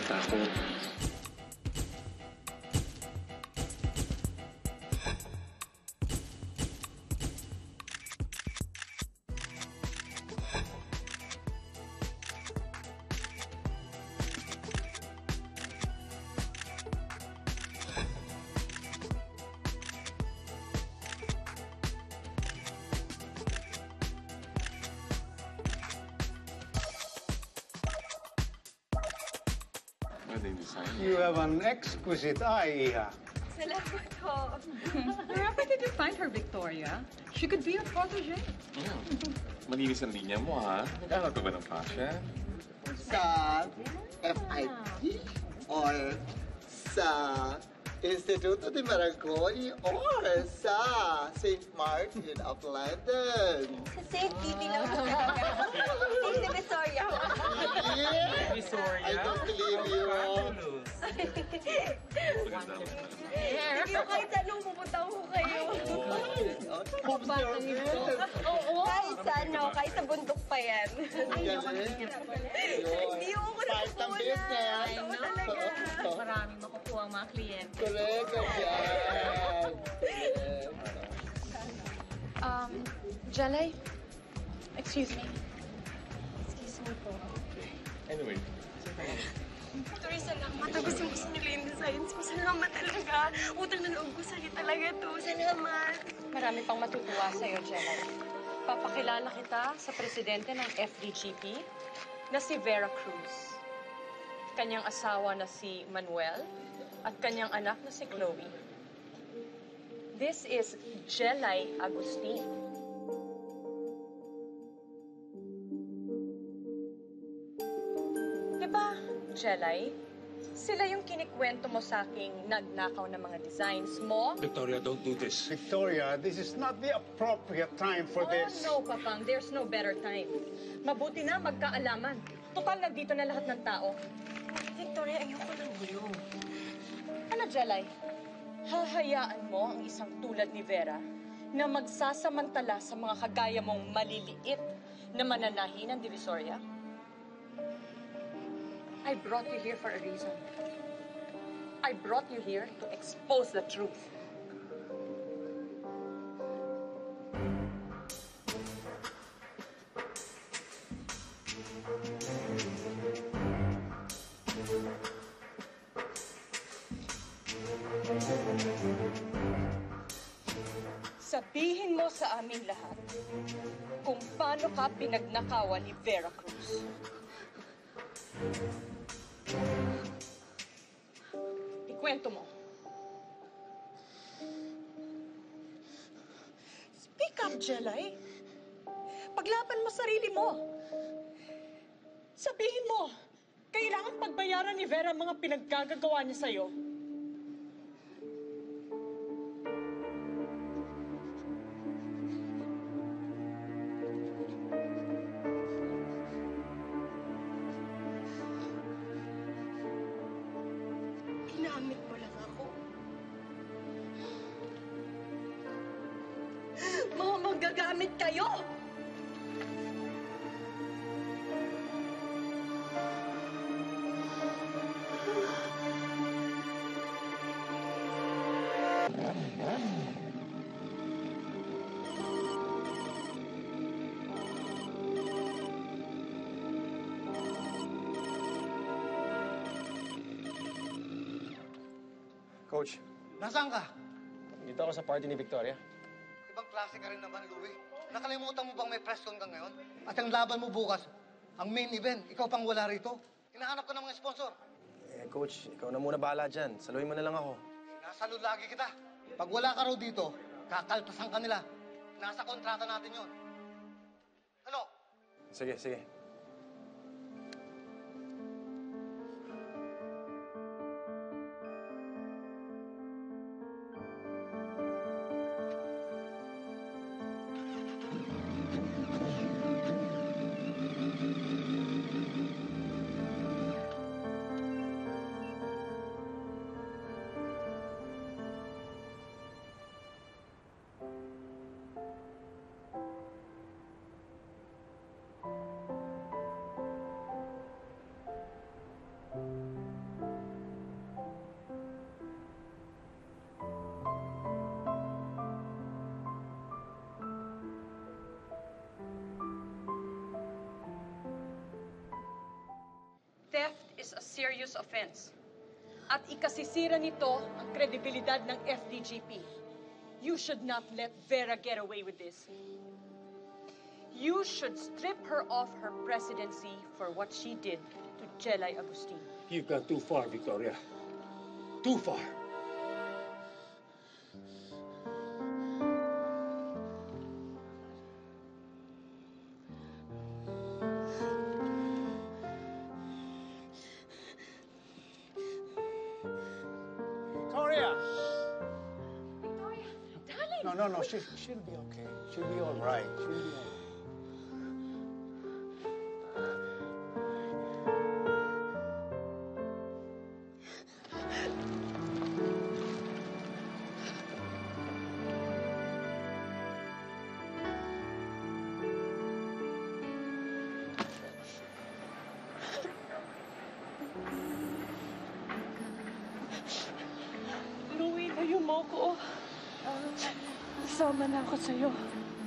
nakakatakot. You have an exquisite eye, Iha. Salamat po. Where did you find her, Victoria? She could be your protege. Malinis ang linya mo, ha? Nag-aaral ka ba ng fashion? Sa FIT or sa Instituto de Maragoy or sa St. Martin of London. Sa St. Kitty lang po. St. Divisoria. I don't believe you. Hindi ko kahit anong pupunta ko kayo. Kahit sa kahit sa bundok pa yan. Hindi ko nakukunan. Oo talaga. Maraming makukuha ang mga kliyente. Correct, Jelay? Excuse me. Excuse me po. Anyway. Victoria, salamat. Gusto mo gusto nila yung designs ko. Salamat talaga. Utang na loob ko sa'yo talaga to. Salamat. Marami pang matutuwa sa'yo, Jelay. Papakilala kita sa presidente ng FDGP na si Vera Cruz. Kanyang asawa na si Manuel at kanyang anak na si Chloe. This is Jelay Agustin. Diba, Jelay? Sila yung kinikwento mo sa aking nagnakaw ng mga designs mo. Victoria, don't do this. Victoria, this is not the appropriate time for this. Oh, no, Papang. There's no better time. Mabuti na magkaalaman. Total, nandito na lahat ng tao. Victoria, ayoko ng gulo. Ano, Jelay? Hahayaan mo ang isang tulad ni Vera na magsasamantala sa mga kagaya mong maliliit na mananahi ng Divisoria? I brought you here for a reason. I brought you here to expose the truth. Sabihin mo sa aming lahat kung paano ka pinagnakawan ni Vera Cruz. Ikwento mo. Speak up, Jelay. Paglaban mo sarili mo. Sabihin mo, kailangan pagbayaran ni Vera ang mga pinagkagagawa niya sa'yo. Ginamit mo lang ako. Mga magagamit kayo! Coach, Nasaan ka? dito ako sa party ni Victoria. Ibang klase ka rin naman, Louie. Nakalimutan mo bang may press con ka ngayon? At ang laban mo bukas, ang main event, ikaw pang wala rito. Hinahanap ka ng mga sponsor. Coach, ikaw na muna bahala dyan. Saluhin mo na lang ako. Nasalud lagi kita. Pag wala ka raw dito, kakaltasan ka nila. Nasa kontrata natin yon. Ano? Sige, sige. serious offense. At ikasisira nito ang kredibilidad ng FDGP. You should not let Vera get away with this. You should strip her of her presidency for what she did to Jelay Agustin. You've gone too far, Victoria. Too far. Victoria! Victoria, darling! No. She'll be okay. She'll be all right. She'll be all right. Louie, layo mo ko. Sama na ako sa'yo.